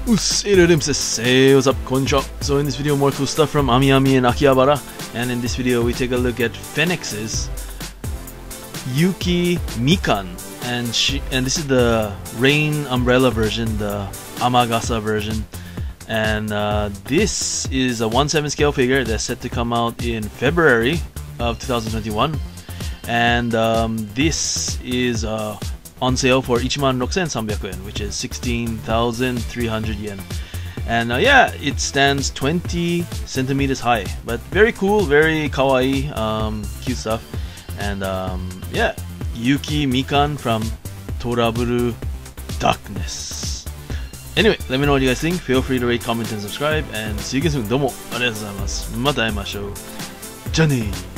Hey, what's up, konnichiwa. So in this video, more cool stuff from AmiAmi and Akihabara, and in this video we take a look at Phoenix's Yuki Mikan, and this is the Rain Umbrella version, the Amagasa version, and this is a 1/7 scale figure that's set to come out in February of 2021, and this is on sale for 16,300 yen, which is 16,300 yen. And yeah, it stands 20 centimeters high, but very cool, very kawaii, cute stuff. And yeah, Yuki Mikan from Toraburu Darkness. Anyway, let me know what you guys think. Feel free to rate, comment, and subscribe. And see you again soon. どうもありがとうございます。また会いましょう。じゃあねー。